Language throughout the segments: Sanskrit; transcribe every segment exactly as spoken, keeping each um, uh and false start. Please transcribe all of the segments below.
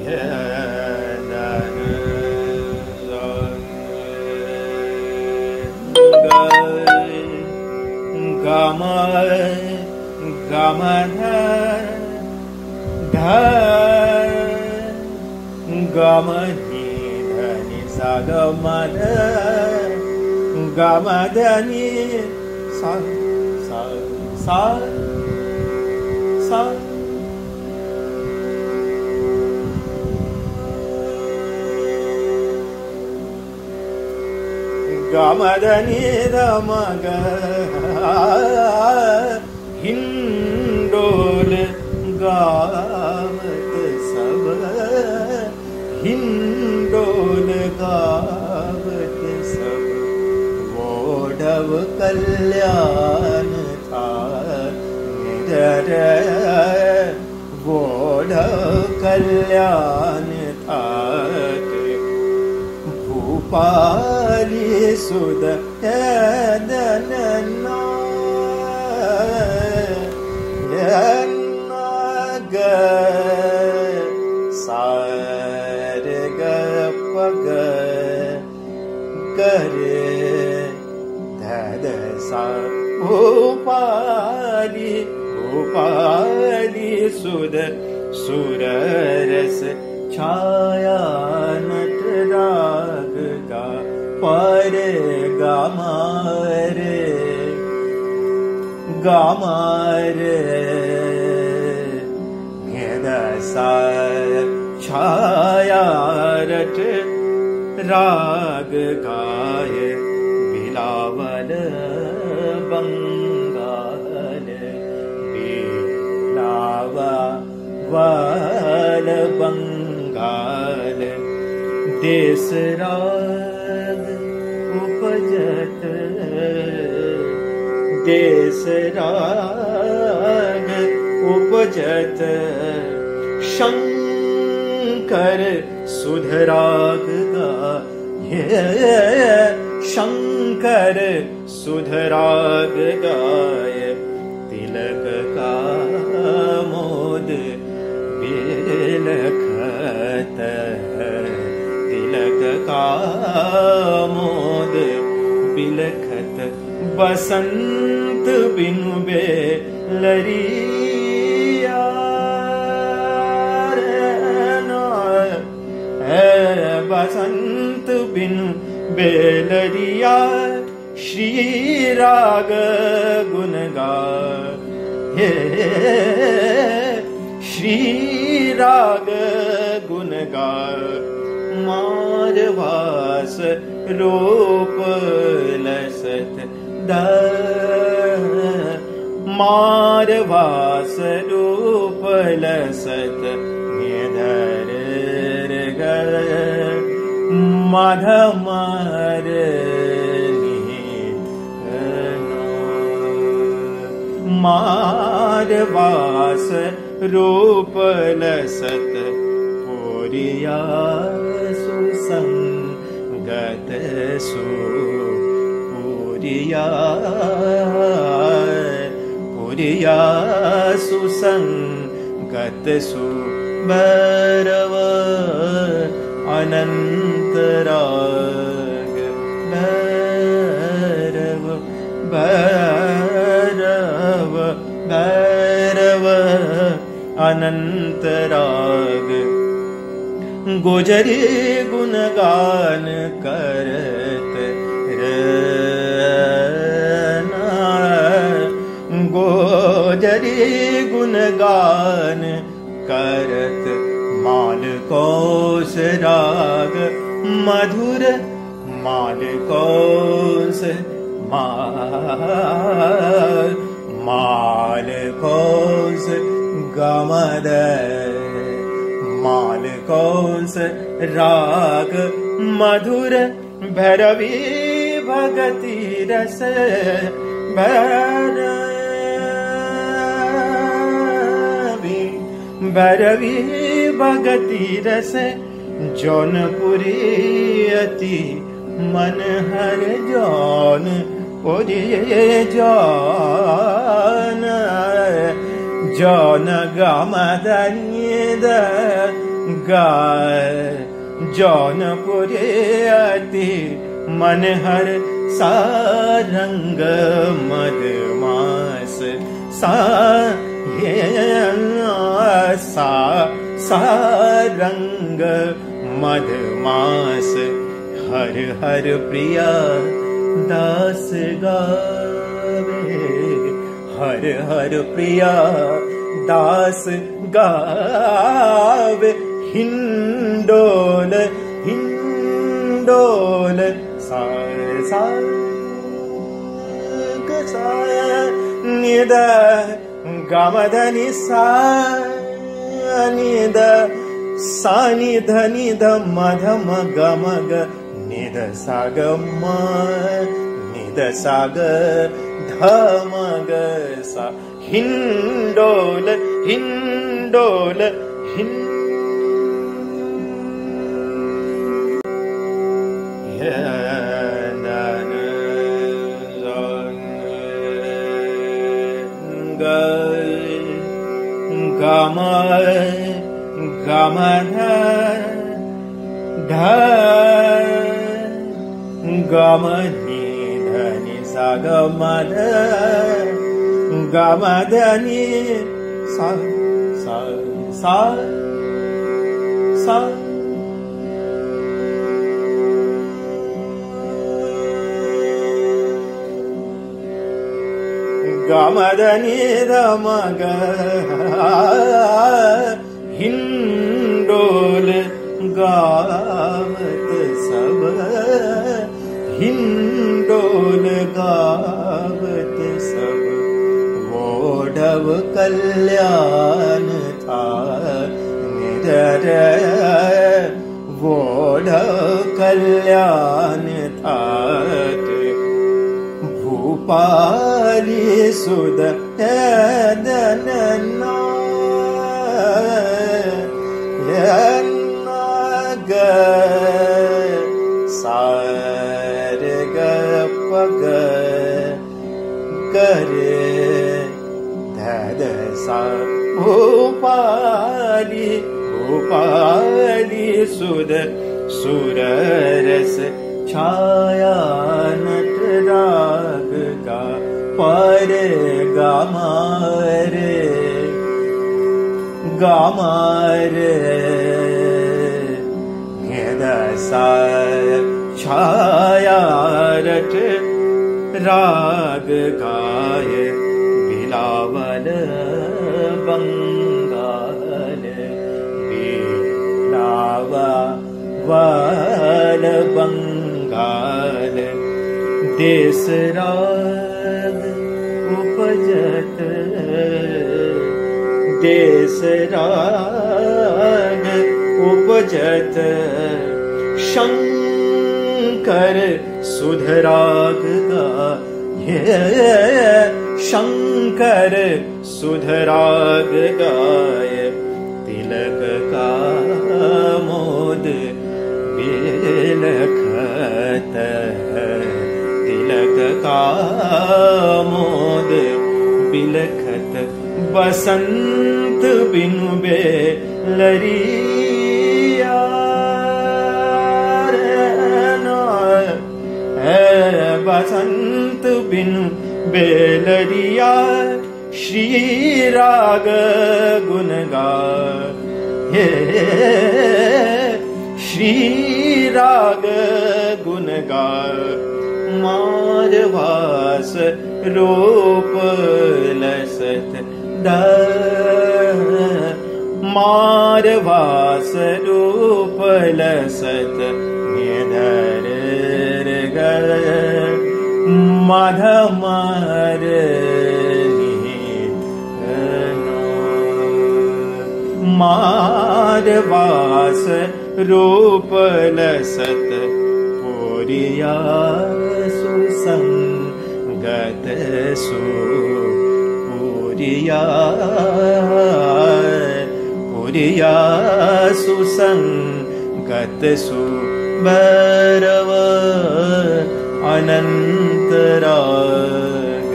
Gama Gama Dha Gama Ni Dhani Sa Gama Dha Gama Dhani Sa Sa Sa Sa Gama Dhani Dhamma Ga Hindol Gavat Sab Hindol Gavat Sab Vodhav Kalyan Tha Nidara Vodhav Kalyan Tha Bhupali Sudha Yadanana Yanaga Sarga Paga Gare Dada Sa Bhupali Bhupali Sudha Suraras Chaya Natrag Ga Pare Gamare Gamare Neda Sa Chaya Rat Rag Gaye Bilaval Bangal Bilava Val Bangal Desrag Upajat Desrag Upajat Shankar Sudharag Gaye Shankar Sudharag Gaye Tilak Ka Mod Bilakhat Tilak Ka Mod Bilakhat Basant Binu Belariya Basant Binu Belariya Shri Raga Gunaga Shri Raga Gunaga Marvas Roop Lasat Da Marvas Roop Lasat Nidhar Gar Madhamar Marvas Roop Lasat Puriya Susangat Su Puriya Puriya Susangat Su Bharava Anantarag Bharava Bharava Bharava Anantarag Gojari Gunagan Karat Rana Gojari Gunagan Karat Mal Kos Rag Madhur Mal Kos Mal Mal Kos Gamada Mal Kos Rag Madhur Bhairavi Bhagati Ras Bhairavi Bhairavi Bhagati Ras Jaunpuri Ati Manhar Jaunpuri Jaun Jaun Gamadani Da गाय जौनपुरी अति मनहर सारंग मदमास सा सा सारंग मदमास हर हर प्रिया दास गावे हर हर प्रिया दास गावे हिंडोल हिंडोल सा सा सा निद गमधनि सा निद सा निध निध मधम गमग निद साग म निद साग धमग सा हिंडोल हिंडोल हिंड गम गमध ध गम निधनि सा गमध गमधनि सा सा सा सा गमधनि धमग हिंडोल गावत सब हिंडोल गावत सब वोढव कल्याण था निधर वोढव कल्याण था भूपाली सुद दनना ग सार ग पग करे धद सा भूपाली भूपाली सुद सुररस छाया नट राग का पर गामारे गामारे सा छाया रट राग गाय बिलावल बंगाल बिलावा वाल बंगाल देश राग उपजत देश राग उपजत शंकर सुधराग गाये शंकर सुधराग गाय तिलक का मोद बिलखत तिलक का मोद बिलखत बसंत बिनु बेलरिया बसंत बिनु बेलरिया श्री राग गुण गाये श्री राग गुण गाय मारवास रूप लसत द मारवास रूप लसत निधर गर मधमर मारवास रूप लसत पुरिया सुसंगत सु पुरिया पुरिया सुसंगत सु भैरव अनंतराग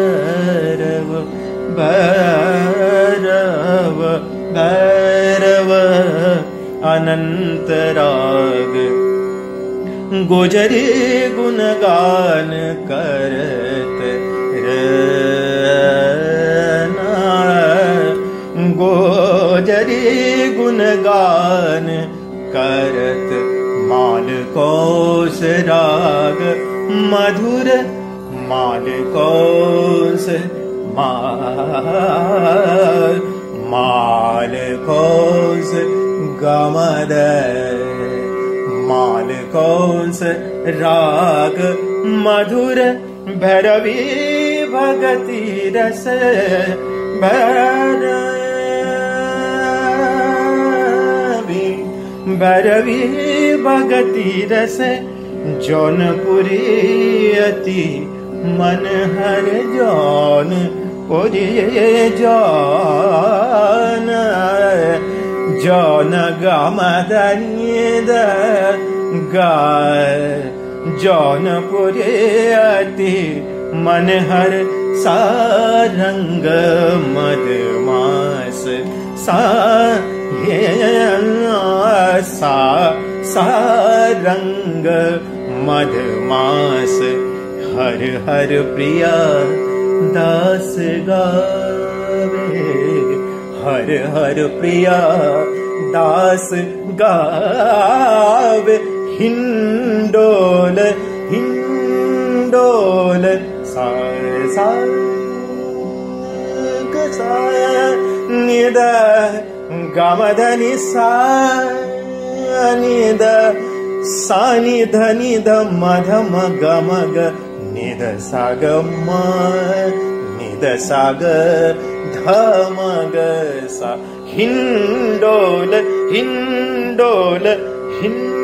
भैरव भैरव भैरव अनंत राग गोजरी गुणगान करत रहना गोजरी गुणगान करत माल कोस राग मधुर माल कोस माल माल कोस गमद माल कोस राग मधुर भैरवी भगति रस भैरवी भैरवी भगति रस जौनपुरी अति मन हर जौनपुरी जौन जौन गमदनिद गाय जौनपुरी अति मन हर सारंग मदमास सा सा सारंग मदमास हर हर प्रिया दास गावे हर हर प्रिया दास गावे हिंडोल हिंडोल सा सा सा निद गमधनि सा निद सा निध निध मधम गमग निध साग म निध साग धमग सा हिंडोल हिंडोल हिंड